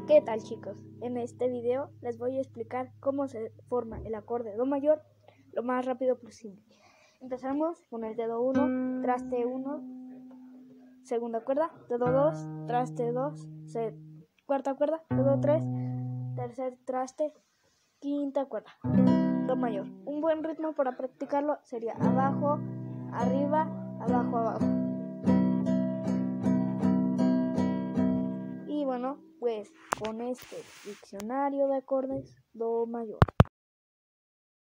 ¿Qué tal, chicos? En este video les voy a explicar cómo se forma el acorde do mayor lo más rápido posible. Empezamos con el dedo 1, traste 1, segunda cuerda, dedo 2, traste 2, cuarta cuerda, dedo 3, tercer traste, quinta cuerda, do mayor. Un buen ritmo para practicarlo sería abajo, arriba, abajo, abajo. Y bueno, pues con este diccionario de acordes do mayor.